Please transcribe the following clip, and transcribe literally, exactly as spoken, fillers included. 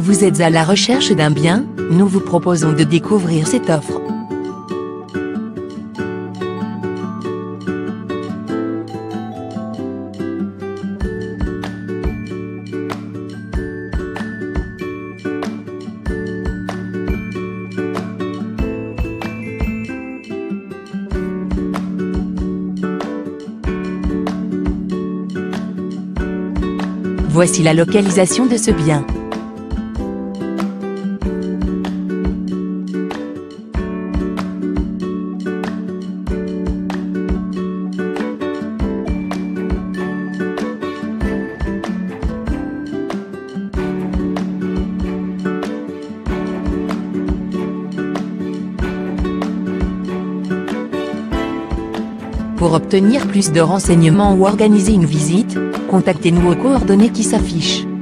Vous êtes à la recherche d'un bien? Nous vous proposons de découvrir cette offre. Voici la localisation de ce bien. Pour obtenir plus de renseignements ou organiser une visite, contactez-nous aux coordonnées qui s'affichent.